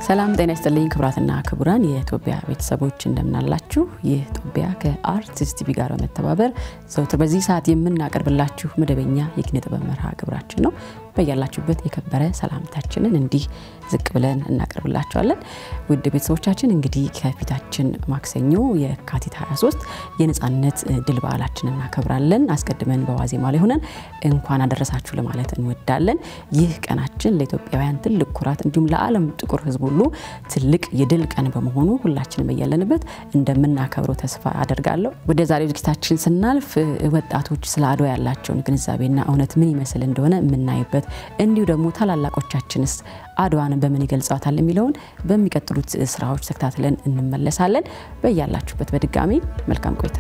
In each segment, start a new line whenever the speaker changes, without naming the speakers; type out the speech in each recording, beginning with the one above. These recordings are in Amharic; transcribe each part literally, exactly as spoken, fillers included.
ሰላም ጤና ይስጥልኝ ክብራትና ክቡራን የኢትዮጵያ ቤተሰቦች እንደምናላችሁ የኢትዮጵያ ከአርቲስት ቲቪ ጋር በመተባበር ዘውትር በዚህ ሰዓት የምናቀርብላችሁ መደበኛ የኪነ ጥበብ መርሃ ግብራችን ነው በያላችሁበት የከበረ ሰላምታችንን እንዲህ ዝቅ ብለን እናቀርብላችኋለን ውድ ቤተሰቦቻችን እንግዲህ ከፊታችን ማክሰኞ የካቲት ሃያ ሶስት የነጻነት ድል በዓላችንን እናከብራለን አስቀድመን በዋዜማ ላይ ሆነን እንኳን አደረሳችሁ ለማለት እንወዳለን ይህ ቀናችን ለኢትዮጵያውያን ትልቅ ኩራት እንዲሁም ለዓለም ጥቁር ህዝብ ሁሉ ትልቅ የድል ቀን በመሆኑ ሁላችንም በያለንበት እንደምናከብረው ተስፋ አደርጋለሁ ወደ ዛሬው ዝግጅታችን ስናልፍ ወጣቶች ስለ አድዋ ያላቸውን ግንዛቤና እውነት ምን ይመስል እንደሆነ የምናይበት እንዲሁ ደግሞ ታላላቆቻችንስ አድዋን በምን ይገልጻታል የሚለውን በሚቀጥሉት ስራዎች ተከታትለን እንመለሳለን በእያላችሁበት በድጋሚ መልካም ቆይታ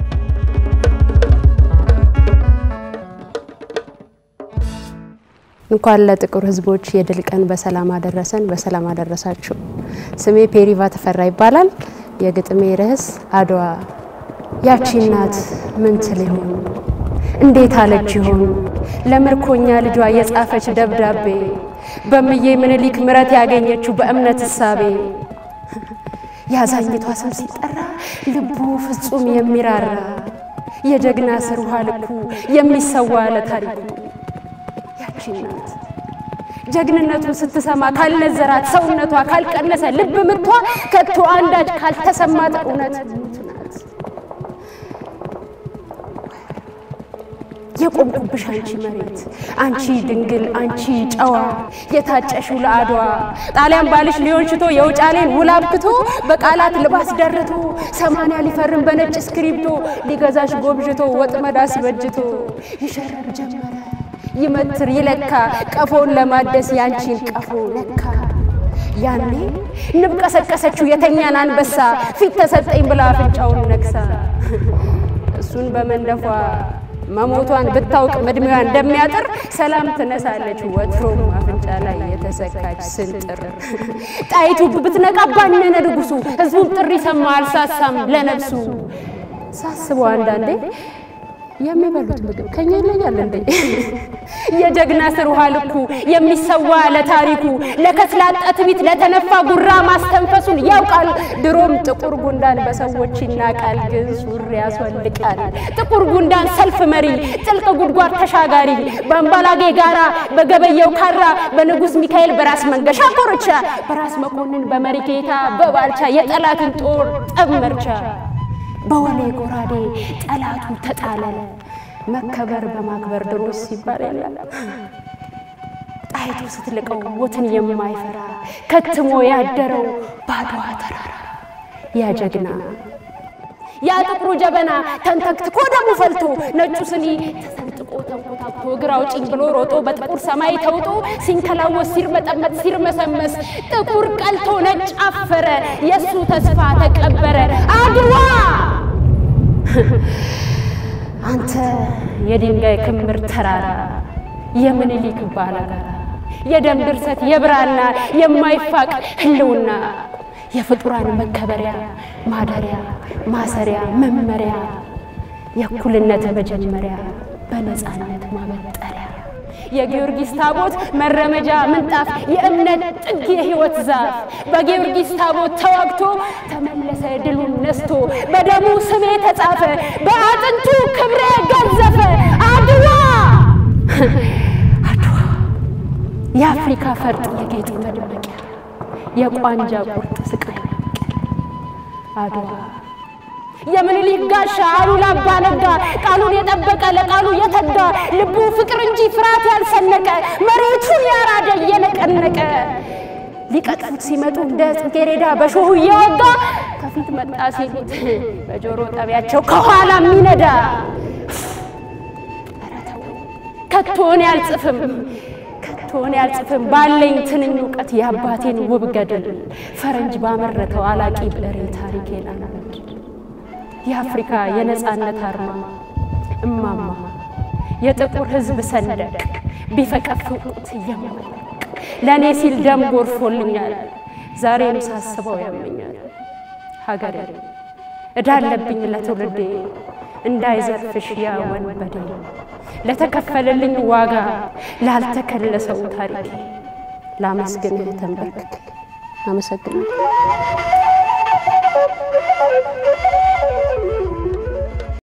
እንኳን ለጥቁር ህዝቦች የድል ቀን በሰላም አደረሰን በሰላም አደረሳችሁ ስሜ ፔሪቫ ተፈራ ይባላል የግጥሜ ርዕስ አድዋ ያቺ እናት ምን ትልሆን እንዴት አለች ይሆን ለምርኮኛ ልጇ የጻፈች ደብዳቤ በመዬ ምንሊክ ምረት ያገኘችው በእምነት ሐሳቤ ያዛኝቷ ስም ሲጠራ ልቡ ፍጹም የሚራራ የጀግና ስር ውሃ ልኩ የሚሰዋ ለታሪኩ ያቺ እናት ጀግንነቱን ስትሰማ ካልነዘራት ሰውነቷ ካልቀነሰ ልብ ምቷ ከቶ አንዳች ካልተሰማት እውነት ናት የቆምኩብሽ አንቺ መሬት አንቺ ድንግል አንቺ ጨዋ የታጨሽው ለአድዋ ጣሊያን ባልሽ ሊሆን ሽቶ የውጫሌን ውላብክቶ በቃላት ልባስ ደርቶ ሰማንያ ሊፈርም በነጭ ስክሪፕቶ ሊገዛሽ ጎብጅቶ ወጥመድ አስበጅቶ ይሸረብ ጀመረ ይመትር ይለካ ቀፎን ለማደስ ያንቺን ቀፎ ለካ ያኔ ንብቀሰቀሰችው የተኛን አንበሳ ፊት ተሰጠኝ ብላ አፍንጫውን ነክሳ እሱን በመንደፏ ማሞቷን ብታውቅ መድሚዋ እንደሚያጥር ሰላም ተነሳለች ወትሮም አፍንጫ ላይ የተሰካች ስንጥር ጣይቱ ብትነቃባን ነድጉሱ ህዝቡም ጥሪ ሰማ አልሳሳም ለነፍሱ ሳስበው አንዳንዴ የሚበሉት ምግብ ከኛ ይለያል እንዴ የጀግና ስር ውሃ ልኩ የሚሰዋ ለታሪኩ ለከስላጣት ቢት ለተነፋ ጉራ ማስተንፈሱን ያውቃል ድሮም ጥቁር ጉንዳን በሰዎች ይናቃል ግን ሱሪ ያስወልቃል ጥቁር ጉንዳን ሰልፍ መሪ ጥልቅ ጉድጓድ ተሻጋሪ በአምባላጌ ጋራ በገበየው ካራ በንጉስ ሚካኤል በራስ መንገሻ ኮርቻ በራስ መኮንን በመሪ ጌታ በባልቻ የጠላትን ጦር ጠመርቻ በወሌ ጎራዴ ጠላቱ ተጣለለ መከበር በማክበር ድሮስ ይባላል ጣይቱ ስትልቀው ወትን የማይፈራ ከትሞ ያደረው ባድዋ ተራራ ያ ጀግና ያ ጥቁሩ ጀበና ተንተክትኮ ደሙ ፈልቶ ነጩ ስኒ ተሰንጥቆ ተንቆታቶ ግራው ጭኝ ብሎ ሮጦ በጥቁር ሰማይ ተውጦ ሲንከላወስ ሲርመጠመጥ ሲርመሰመስ ጥቁር ቀልቶ ነጭ አፈረ የሱ ተስፋ ተቀበረ አድዋ አንተ የድንጋይ ክምር ተራራ የምንሊክ ባላጋራ የደም ድርሰት የብራና የማይፋቅ ህልውና የፍጡራን መከበሪያ ማደሪያ ማሰሪያ መመሪያ የኩልነት መጀመሪያ በነጻነት ማበጠሪያ የጊዮርጊስ ታቦት መረመጃ ምንጣፍ የእምነት ጥግ የህይወት ዛፍ በጊዮርጊስ ታቦት ተዋግቶ ተመለሰ ድሉን ነስቶ በደሙ ስሜ ተጻፈ በአጥንቱ ክብሬ ገዘፈ አድዋ አድዋ የአፍሪካ ፈርጥ የጌጡ መድመቂያ የቋንጃ ቁርጥ ስቃይ አድዋ የምንሊክ ጋሻ አሉላ ባነጋ ቃሉን የጠበቀ ለቃሉ የተጋ ልቡ ፍቅር እንጂ ፍርሃት ያልሰነቀ መሬቱን ያራደ የነቀነቀ ሊቀጥፉት ሲመጡ እንደ ጽጌረዳ በሾሁ እየወጋ ከፊት መጣ ሲሉት በጆሮ ጠቢያቸው ከኋላ ሚነዳ አራተው ከቶን ያልጽፍም ከቶን ያልጽፍም ባለኝ ትንኝ ዕውቀት ያባቴን ውብ ገድል ፈረንጅ ባመረተው አላቂ ብዕሬ ታሪኬን አናድ የአፍሪካ የነጻነት አርማ እማማ የጥቁር ህዝብ ሰንደቅ ቢፈቀፍቁት የመለቅ ለኔ ሲል ደም ጎርፎልኛል ዛሬም ሳስበው ያመኛል ሀገሬ እዳለብኝ ለትውልዴ እንዳይዘርፍሽ ያ ወንበዴ ለተከፈለልኝ ዋጋ ላልተከለሰው ታሪክ ላመስግንህ ተንበርክክ አመሰግናለሁ።